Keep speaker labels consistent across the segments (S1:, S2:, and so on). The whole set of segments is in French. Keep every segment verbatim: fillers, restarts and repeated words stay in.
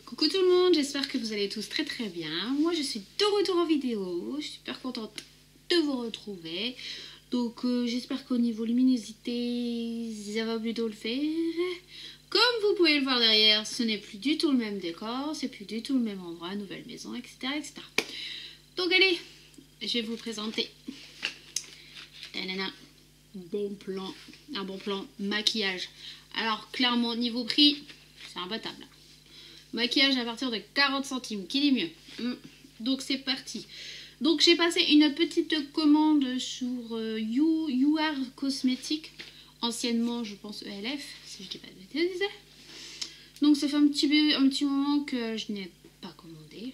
S1: Coucou tout le monde, j'espère que vous allez tous très très bien. Moi je suis de retour en vidéo, je suis super contente de vous retrouver. Donc euh, j'espère qu'au niveau luminosité, ça va plutôt le faire. Comme vous pouvez le voir derrière, ce n'est plus du tout le même décor, c'est plus du tout le même endroit, nouvelle maison, et cetera et cetera. Donc allez, je vais vous présenter. Tanana. Bon plan, un bon plan maquillage. Alors clairement niveau prix, c'est imbattable. Maquillage à partir de quarante centimes, qui dit mieux. Donc c'est parti. Donc j'ai passé une petite commande sur euh, You, You Are Cosmetics, anciennement je pense E L F, si je dis pas de bêtises. Donc ça fait un petit, un petit moment que je n'ai pas commandé.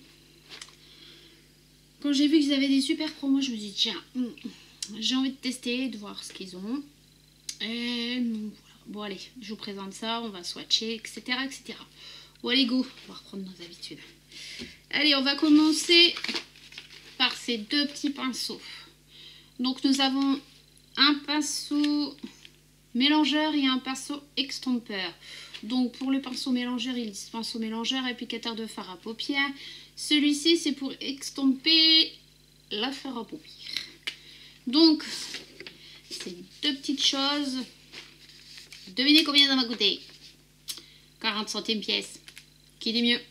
S1: Quand j'ai vu qu'ils avaient des super promos, je me dis tiens, j'ai envie de tester, de voir ce qu'ils ont. Et donc voilà. Bon allez, je vous présente ça, on va swatcher, et cetera et cetera. Bon allez go, on va reprendre nos habitudes. Allez, on va commencer par ces deux petits pinceaux. Donc nous avons un pinceau mélangeur et un pinceau extompeur. Donc pour le pinceau mélangeur, il dit pinceau mélangeur applicateur de fard à paupières. Celui-ci c'est pour extomper la fard à paupières. Donc ces deux petites choses. Devinez combien ça m'a coûté? quarante centimes pièce. Qui dit mieux?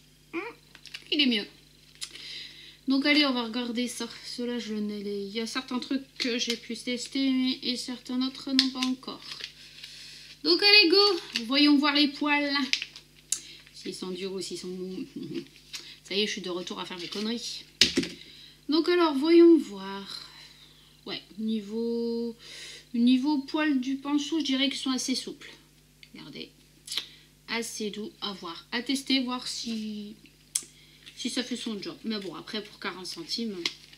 S1: Qui dit mieux? Donc allez, on va regarder ça. Cela, je n'ai les... Il y a certains trucs que j'ai pu tester et certains autres non pas encore. Donc allez, go. Voyons voir les poils. S'ils sont durs ou s'ils sont mous. Ça y est, je suis de retour à faire mes conneries. Donc alors, voyons voir. Ouais, niveau... Niveau poils du pinceau, je dirais qu'ils sont assez souples. Regardez. Assez doux à voir. À tester, voir si... si ça fait son job. Mais bon, après pour quarante centimes,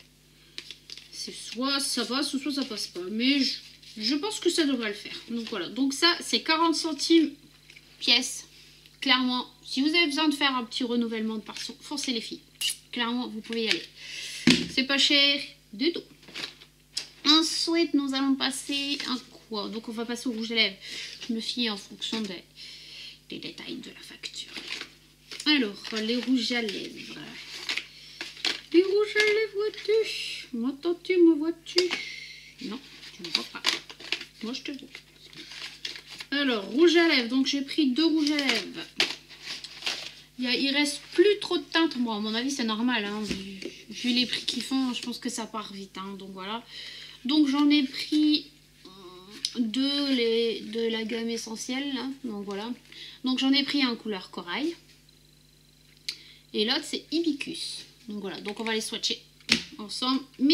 S1: c'est soit ça passe ou soit ça passe pas. Mais je, je pense que ça devrait le faire. Donc voilà. Donc ça, c'est quarante centimes pièce. Clairement, si vous avez besoin de faire un petit renouvellement de pinceau, forcez les filles. Clairement, vous pouvez y aller. C'est pas cher du tout. Ensuite, nous allons passer un quoi? Donc on va passer au rouge à lèvres. Je me fie en fonction des, des détails de la facture. Alors, les rouges à lèvres. Les rouges à lèvres, vois-tu? M'entends-tu, me vois-tu? Non, tu ne me vois pas. Moi, je te vois. Alors, rouge à lèvres. Donc, j'ai pris deux rouges à lèvres. Il, y a, il reste plus trop de teinte. Bon, à mon avis, c'est normal. Hein, vu, vu les prix qu'ils font, je pense que ça part vite. Hein, donc, voilà. Donc, j'en ai pris deux les, de la gamme essentielle. Là, donc, voilà. Donc, j'en ai pris un couleur corail. Et l'autre c'est Hibiscus. Donc voilà, donc on va les swatcher ensemble. Mais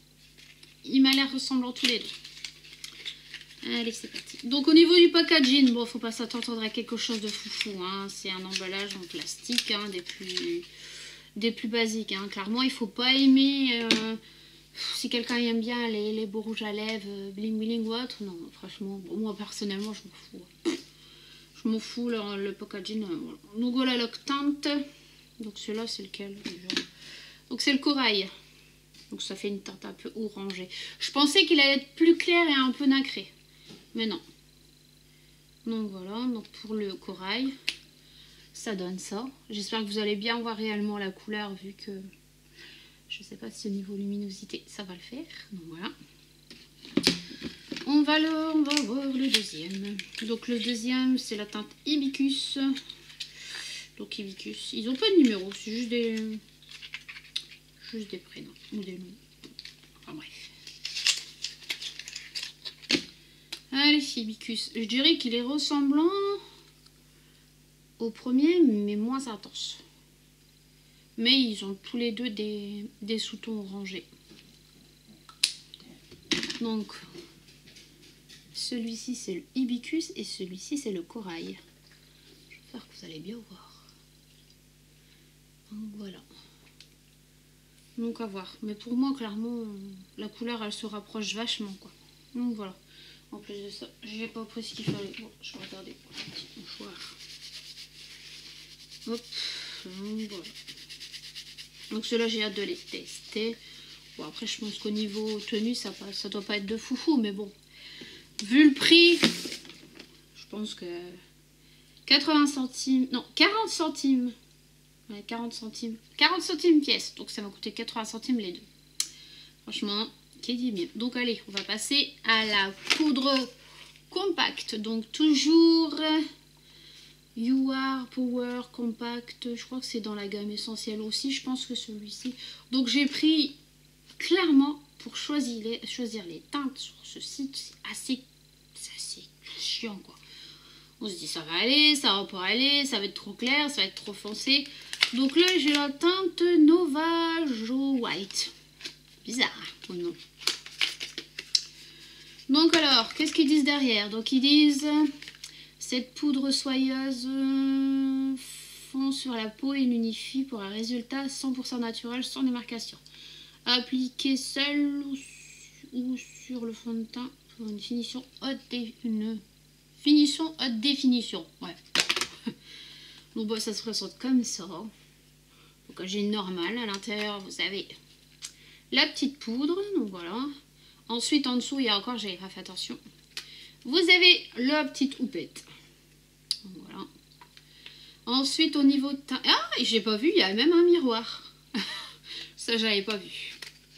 S1: il m'a l'air ressemblant tous les deux. Allez, c'est parti. Donc au niveau du packaging, bon, faut pas s'attendre à quelque chose de foufou. Hein. C'est un emballage en plastique, hein, des plus des plus basiques. Hein. Clairement, il faut pas aimer... Euh, si quelqu'un aime bien les, les beaux rouges à lèvres, euh, bling bling ou autre, non, franchement, bon, moi personnellement, je m'en fous. Je m'en fous, le, le packaging. Euh, voilà. Donc voilà, l'octante. Donc celui-là c'est lequel déjà? Donc c'est le corail. Donc ça fait une teinte un peu orangée. Je pensais qu'il allait être plus clair et un peu nacré. Mais non. Donc voilà, donc pour le corail, ça donne ça. J'espère que vous allez bien voir réellement la couleur vu que je sais pas si au niveau luminosité ça va le faire. Donc voilà. On va, le, on va voir le deuxième. Donc le deuxième c'est la teinte Hibiscus. Donc Hibiscus, ils n'ont pas de numéro, c'est juste des juste des prénoms ou des noms. Enfin bref. Allez, Hibiscus. Je dirais qu'il est ressemblant au premier, mais moins intense. Mais ils ont tous les deux des, des sous-tons orangés. Donc celui-ci c'est le Hibiscus et celui-ci c'est le corail. J'espère que vous allez bien voir. Donc voilà. Donc à voir. Mais pour moi, clairement, la couleur, elle se rapproche vachement, quoi. Donc voilà. En plus de ça, j'ai pas pris ce qu'il fallait. Bon, je vais regarder pour le petit mouchoir. Hop. Donc voilà. Donc ceux-là, j'ai hâte de les tester. Bon, après, je pense qu'au niveau tenue, ça, ça doit pas être de foufou. Mais bon, vu le prix, je pense que quatre-vingts centimes, non, quarante centimes Ouais, quarante centimes. quarante centimes pièce. Donc ça m'a coûté quatre-vingts centimes les deux. Franchement, qui dit bien. Donc allez, on va passer à la poudre compacte. Donc toujours You Are Power Compact. Je crois que c'est dans la gamme essentielle aussi. Je pense que celui-ci. Donc j'ai pris clairement pour choisir les, choisir les teintes sur ce site. C'est assez, c'est assez chiant quoi. On se dit ça va aller, ça va pas aller, ça va être trop clair, ça va être trop foncé. Donc là j'ai la teinte Nova Joe White. Bizarre, hein, ou non? Donc alors, qu'est-ce qu'ils disent derrière? Donc ils disent cette poudre soyeuse euh, fond sur la peau et l'unifie pour un résultat cent pour cent naturel sans démarcation. Appliquer seul ou, ou sur le fond de teint pour une finition haute dé, une finition haute définition. Ouais. Donc bon, ça se ressent comme ça. Donc j'ai normal à l'intérieur, vous avez la petite poudre. Donc voilà. Ensuite en dessous, il y a encore, j'avais pas fait attention. Vous avez la petite houppette. Donc voilà. Ensuite au niveau de teint. Ah, j'ai pas vu, il y a même un miroir. Ça, j'avais pas vu.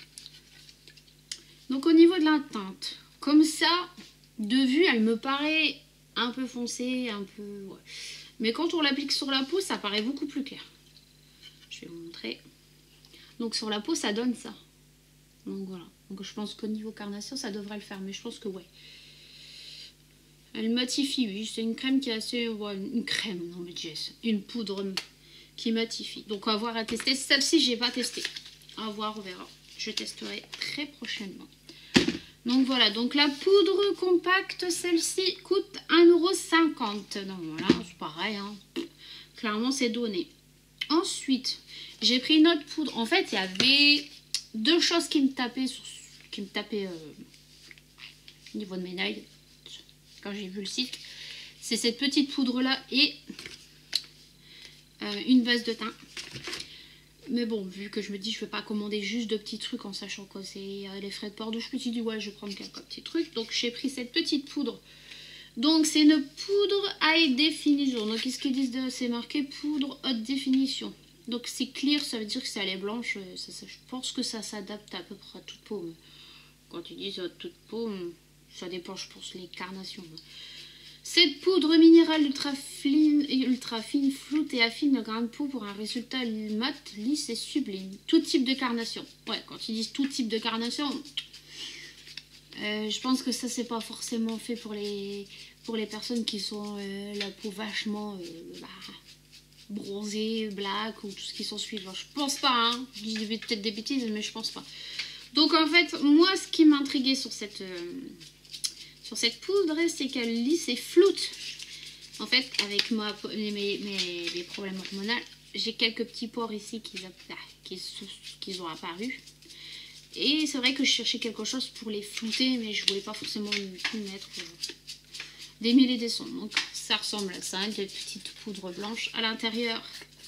S1: Donc au niveau de la teinte, comme ça, de vue, elle me paraît un peu foncée, un peu... Ouais. Mais quand on l'applique sur la peau, ça paraît beaucoup plus clair. Je vais vous montrer. Donc sur la peau, ça donne ça. Donc voilà. Donc je pense qu'au niveau carnation, ça devrait le faire. Mais je pense que ouais. Elle matifie, oui. C'est une crème qui est assez... Ouais, une crème, non mais Jess. Une poudre qui matifie. Donc on va voir à tester. Celle-ci, j'ai pas testé. À voir, on verra. Je testerai très prochainement. Donc voilà, donc la poudre compacte, celle-ci coûte un euro cinquante. Donc voilà, c'est pareil, hein. Clairement c'est donné. Ensuite, j'ai pris une autre poudre. En fait, il y avait deux choses qui me tapaient, sur, qui me tapaient euh, au niveau de mes nails, quand j'ai vu le site. C'est cette petite poudre-là et euh, une base de teint. Mais bon, vu que je me dis je ne vais pas commander juste deux petits trucs en sachant que c'est euh, les frais de port, donc je me suis dit ouais, je vais prendre quelques petits trucs. Donc j'ai pris cette petite poudre. Donc c'est une poudre high définition. Donc qu'est-ce qu'ils disent de... C'est marqué poudre haute définition. Donc c'est clear, ça veut dire que c'est à lait blanche. Ça, ça, je pense que ça s'adapte à peu près à toute peau. Mais quand ils disent à toute peau, ça dépend, je pense, les carnations. Cette poudre minérale ultra fine, ultra fine, floute et affine le grain de peau pour un résultat mat, lisse et sublime. Tout type de carnation. Ouais, quand ils disent tout type de carnation, euh, je pense que ça, c'est pas forcément fait pour les, pour les personnes qui sont euh, la peau vachement euh, bah, bronzée, black ou tout ce qui s'ensuit. Je pense pas, hein. Je dis peut-être des bêtises, mais je pense pas. Donc en fait, moi, ce qui m'intriguait sur cette... Euh, Sur cette poudre, c'est qu'elle lisse et floute. En fait, avec ma, mes, mes, mes problèmes hormonaux, j'ai quelques petits pores ici qui, qui, qui ont apparu. Et c'est vrai que je cherchais quelque chose pour les flouter, mais je voulais pas forcément tout mettre euh, des mille et des cents. Donc ça ressemble à ça, des petites poudres blanches. À l'intérieur,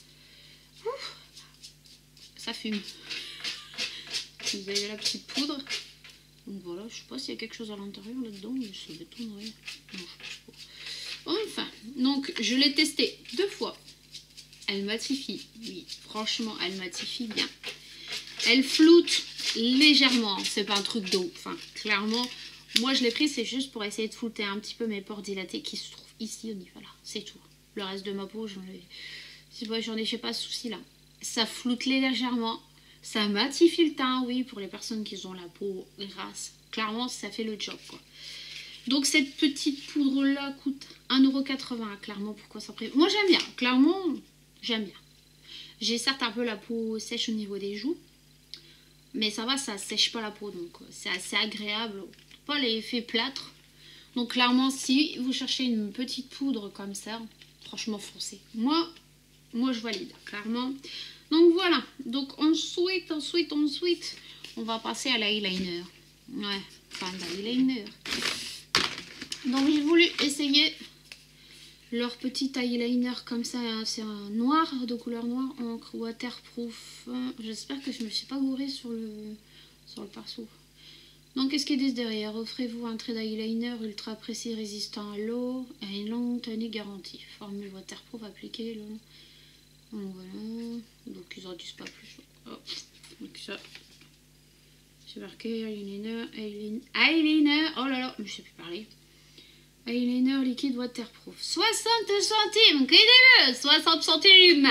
S1: ça fume. Vous avez la petite poudre. Donc voilà, je sais pas s'il y a quelque chose à l'intérieur là-dedans, mais ça m'étonnerait. Non, je pense pas. Enfin, donc je l'ai testé deux fois. Elle matifie, oui, franchement, elle matifie bien. Elle floute légèrement, c'est pas un truc d'eau. Enfin, clairement, moi je l'ai pris, c'est juste pour essayer de flouter un petit peu mes pores dilatés qui se trouvent ici au niveau là. C'est tout. Le reste de ma peau, j'en ai, j'en ai, j'ai pas de souci là. Ça floute légèrement. Ça matifie le teint, oui, pour les personnes qui ont la peau grasse. Clairement, ça fait le job, quoi. Donc, cette petite poudre-là coûte un euro quatre-vingts. Clairement, pourquoi ça prévient? Moi, j'aime bien. Clairement, j'aime bien. J'ai certes un peu la peau sèche au niveau des joues. Mais ça va, ça sèche pas la peau. Donc, c'est assez agréable. Pas l'effet plâtre. Donc, clairement, si vous cherchez une petite poudre comme ça, franchement, foncez. Moi, moi, je valide. Clairement... Donc voilà, donc ensuite, ensuite, ensuite, on va passer à l'eyeliner. Ouais, enfin l'eyeliner. Donc j'ai voulu essayer leur petit eyeliner comme ça. C'est un noir, de couleur noire, encre waterproof. J'espère que je ne me suis pas gourée sur le, sur le pinceau. Donc qu'est-ce qu'ils disent derrière? Offrez-vous un trait d'eyeliner ultra précis, résistant à l'eau et une longue tenue garantie. Formule waterproof appliquée. Le... Donc voilà. Donc ils en disent pas plus. Oh. Donc ça. C'est marqué eyeliner, eyeliner, eyeliner. Oh là là, je sais plus parler. Eyeliner liquide waterproof. soixante centimes, qui est mieux, soixante centimes.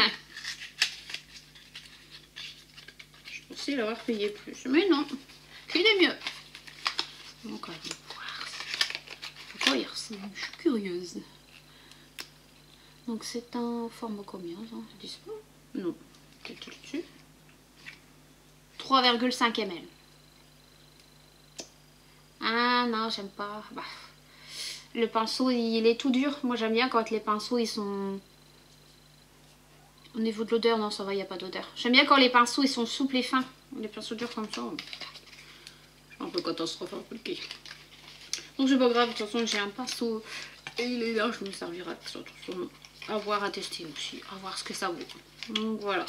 S1: Je pensais l'avoir payé plus, mais non, qu'il est mieux. Donc on va voir. Pourquoi il ressemble? Je suis curieuse. Donc c'est un format combien ça? Ils disent pas? Non. Peut-être dessus. trois virgule cinq millilitres. Ah non, j'aime pas. Bah, le pinceau, il est tout dur. Moi, j'aime bien quand les pinceaux, ils sont... Au niveau de l'odeur, non, ça va, il n'y a pas d'odeur. J'aime bien quand les pinceaux, ils sont souples et fins. Les pinceaux durs comme ça, un peu catastrophe, un peu le pied. Donc, c'est pas grave. De toute façon, j'ai un pinceau et il est là. Je me servirai surtout à voir, à tester aussi. À voir ce que ça vaut. Donc, voilà.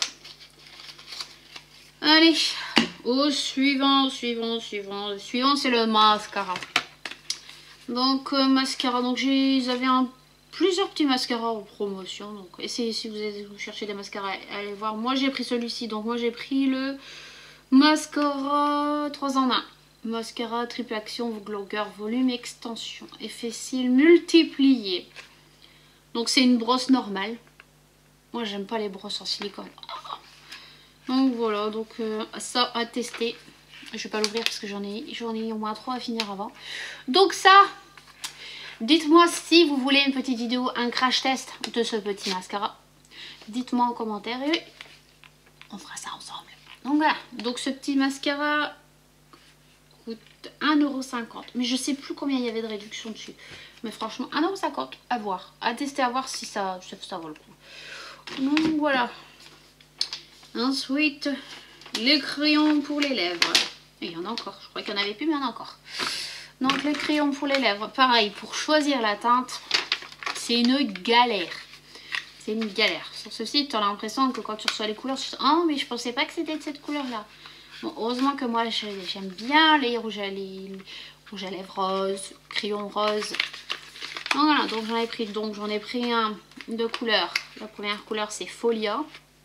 S1: Allez, au suivant, suivant, suivant. Le suivant, c'est le mascara. Donc, euh, mascara. Donc, ils avaient un, plusieurs petits mascaras en promotion. Donc, essayez, si vous, êtes, vous cherchez des mascaras, allez voir. Moi, j'ai pris celui-ci. Donc, moi, j'ai pris le mascara trois en un. Mascara triple action, longueur, volume, extension. Effet cils multiplié. Donc, c'est une brosse normale. Moi, j'aime pas les brosses en silicone. Donc voilà, donc euh, ça à tester. Je vais pas l'ouvrir parce que j'en ai, j'en ai au moins trois à finir avant. Donc ça, dites-moi si vous voulez une petite vidéo, un crash test de ce petit mascara. Dites-moi en commentaire et on fera ça ensemble. Donc voilà, donc ce petit mascara coûte un euro cinquante. Mais je sais plus combien il y avait de réduction dessus. Mais franchement, un euro cinquante, à voir. À tester, à voir si ça, ça vaut le coup. Donc voilà. Ensuite, les crayons pour les lèvres. Et il y en a encore. Je crois qu'il n'y en avait plus, mais il y en a encore. Donc, les crayons pour les lèvres. Pareil, pour choisir la teinte, c'est une galère. C'est une galère. Sur ce site, tu as l'impression que quand tu reçois les couleurs, tu te dis, oh, mais je pensais pas que c'était de cette couleur-là. Bon, heureusement que moi, j'aime bien les rouges à, les rouges à lèvres roses, crayons roses. Donc, voilà. Donc, j'en ai pris, donc, j'en ai pris un de couleur. La première couleur, c'est Folia.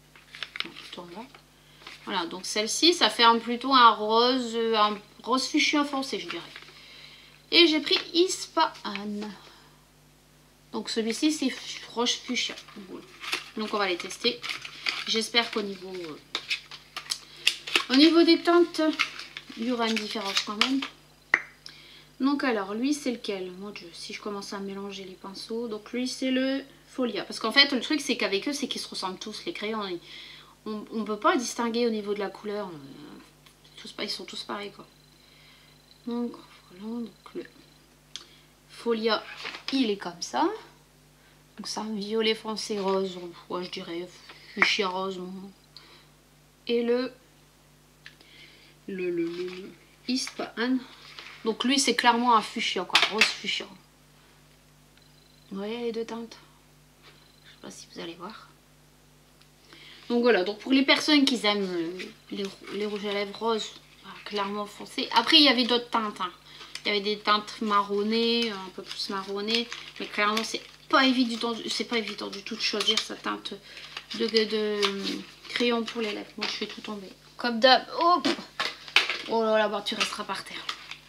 S1: Voilà, donc celle-ci, ça fait un, plutôt un rose, un rose fuchsia foncé, je dirais. Et j'ai pris Ispahan. Donc celui-ci, c'est rose fuchsia. Voilà. Donc on va les tester. J'espère qu'au niveau, euh, au niveau des teintes, il y aura une différence quand même. Donc alors, lui, c'est lequel? Mon Dieu, si je commence à mélanger les pinceaux. Donc lui, c'est le Folia. Parce qu'en fait, le truc, c'est qu'avec eux, c'est qu'ils se ressemblent tous, les crayons. Ils... On ne peut pas distinguer au niveau de la couleur. Tous, ils sont tous pareils, quoi. Donc, voilà. Donc, le Folia, il est comme ça. Donc, c'est un violet foncé rose. Ouais, je dirais fuchsia rose. Et le... Le... Le... le, le Ispahan. Donc, lui, c'est clairement un fuchsia, quoi. Rose fuchsia. Vous voyez les deux teintes? Je sais pas si vous allez voir. Donc voilà, donc pour les personnes qui aiment les, les rouges à lèvres roses, bah, clairement foncé. Après, il y avait d'autres teintes. Hein. Il y avait des teintes marronnées, un peu plus marronnées. Mais clairement, c'est pas évident, c'est pas évident du tout de choisir sa teinte de, de, de crayon pour les lèvres. Moi, je fais tout tomber. Comme d'hab. Oh, oh là là, bah, tu resteras par terre.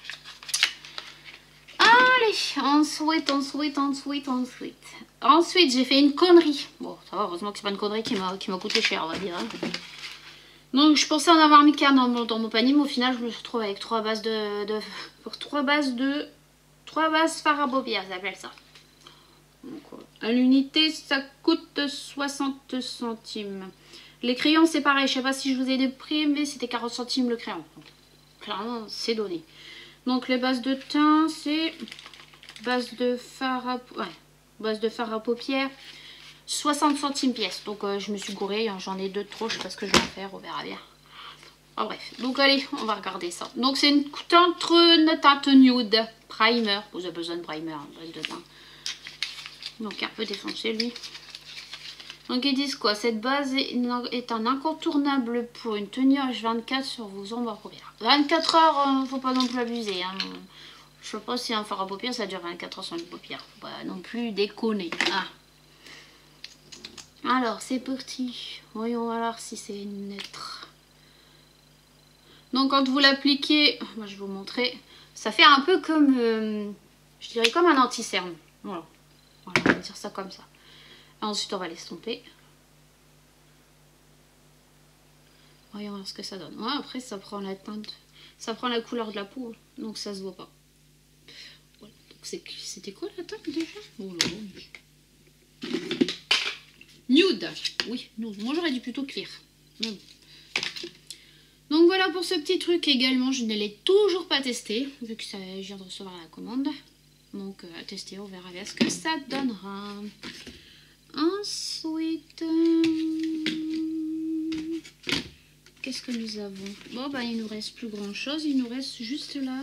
S1: Allez, ensuite, ensuite, ensuite, ensuite. Ensuite, j'ai fait une connerie. Bon, ça va, heureusement que c'est pas une connerie qui m'a coûté cher, on va dire. Hein. Donc, je pensais en avoir mis qu'un dans, dans mon panier, mais au final, je me retrouve avec trois bases de... de pour trois bases de... trois bases fard à paupières, ça s'appelle ça. Donc, à l'unité, ça coûte soixante centimes. Les crayons, c'est pareil. Je sais pas si je vous ai des prix, mais c'était quarante centimes le crayon. Donc, clairement, c'est donné. Donc, les bases de teint, c'est... Base de fard à... Ouais. Base de fard à paupières, soixante centimes pièce. Donc euh, je me suis gourée, hein, j'en ai deux de trop, je sais pas ce que je vais en faire, on verra bien. Oh, bref, donc allez, on va regarder ça. Donc c'est une teinte, une teinte nude, primer. Vous avez besoin de primer, hein, de teint. Donc un peu défoncé lui. Donc ils disent quoi? Cette base est, est un incontournable pour une tenue H vingt-quatre sur vos ombres à paupières. vingt-quatre heures, euh, faut pas non plus abuser. Hein. Je sais pas si un fard à paupières ça dure vingt-quatre heures sans une paupière. Faut pas non plus déconner. Ah. Alors, c'est parti. Voyons voir si c'est net. Donc, quand vous l'appliquez, moi je vais vous montrer, ça fait un peu comme, euh, je dirais comme un anti-cerne. Voilà. Voilà, on va dire ça comme ça. Et ensuite, on va l'estomper. Voyons voir ce que ça donne. Ouais, après, ça prend la teinte, ça prend la couleur de la peau, donc ça se voit pas. Voilà. C'était quoi la teinte déjà? Oh là là. Nude. Oui, nude. Moi, j'aurais dit plutôt clear. Mais bon. Donc voilà pour ce petit truc également. Je ne l'ai toujours pas testé, vu que ça, je viens de recevoir la commande. Donc euh, à tester, on verra bien ce que ça donnera. Ensuite... Euh... Qu'est-ce que nous avons? Bon, bah, il nous reste plus grand chose. Il nous reste juste la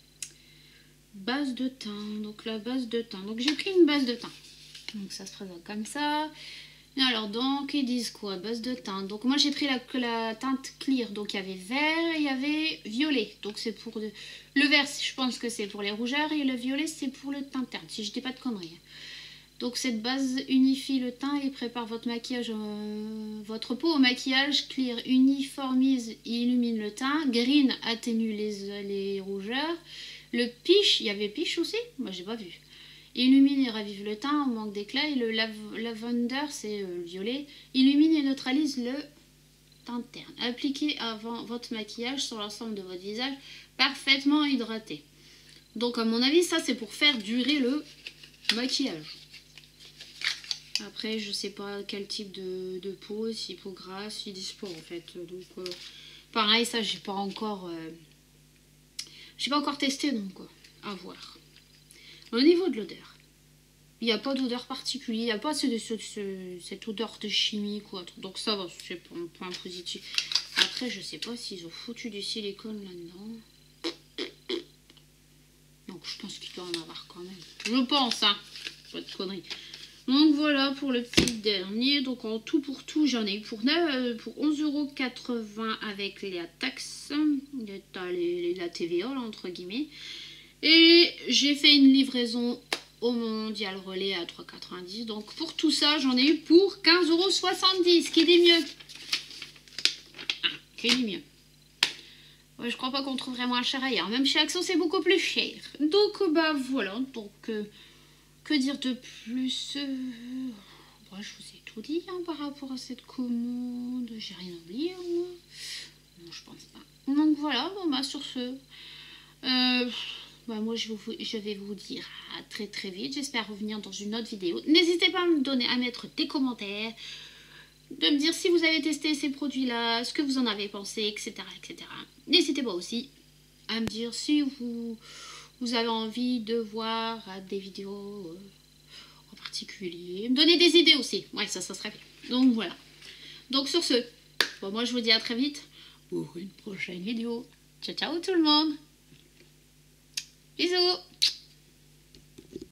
S1: base de teint. Donc, la base de teint. Donc, j'ai pris une base de teint. Donc, ça se présente comme ça. Et alors, donc, ils disent quoi? Base de teint. Donc, moi, j'ai pris la, la teinte clear. Donc, il y avait vert et il y avait violet. Donc, c'est pour... De... Le vert, je pense que c'est pour les rougeurs. Et le violet, c'est pour le teint terne. Si je dis pas de conneries. Donc cette base unifie le teint et prépare votre maquillage, euh, votre peau au maquillage. Clear uniformise et illumine le teint. Green atténue les, les rougeurs. Le peach, il y avait peach aussi? Moi j'ai pas vu. Illumine et ravive le teint, on manque d'éclat. Et le lav lavender, c'est euh, le violet. Illumine et neutralise le teint terne. Appliquez avant votre maquillage sur l'ensemble de votre visage, parfaitement hydraté. Donc à mon avis, ça c'est pour faire durer le maquillage. Après, je sais pas quel type de, de peau, si peau grasse, si dispo en fait. Donc, euh, pareil, ça, j'ai pas encore, euh, j'ai pas encore testé, donc euh, à voir. Au niveau de l'odeur, il n'y a pas d'odeur particulière, il n'y a pas ce, ce, ce, cette odeur de chimie ou autre. Donc ça va, c'est un point positif. Après, je sais pas s'ils ont foutu du silicone là-dedans. Donc, je pense qu'il doit en avoir quand même. Je pense, hein. Pas de conneries. Donc voilà pour le petit dernier. Donc en tout pour tout, j'en ai eu pour, pour onze euros quatre-vingts avec la taxe, la T V A là, entre guillemets. Et j'ai fait une livraison au Mondial Relais à trois euros quatre-vingt-dix. Donc pour tout ça, j'en ai eu pour quinze euros soixante-dix. Qui dit mieux? Ah, qui dit mieux? Ouais, je crois pas qu'on trouverait moins cher ailleurs. Même chez Action, c'est beaucoup plus cher. Donc bah voilà. Donc... Euh, Que dire de plus? euh... ouais, je vous ai tout dit hein, par rapport à cette commande. J'ai rien oublié, moi. Non, je pense pas. Donc voilà, bon bah sur ce, euh, bah, moi je, vous, je vais vous dire à très très vite. J'espère revenir dans une autre vidéo. N'hésitez pas à me donner, à mettre des commentaires, de me dire si vous avez testé ces produits-là, ce que vous en avez pensé, et cetera, et cetera. N'hésitez pas aussi à me dire si vous... vous avez envie de voir des vidéos euh, en particulier. Me donner des idées aussi. Ouais, ça, ça serait bien. Donc voilà. Donc sur ce, bon, moi je vous dis à très vite pour une prochaine vidéo. Ciao, ciao tout le monde. Bisous.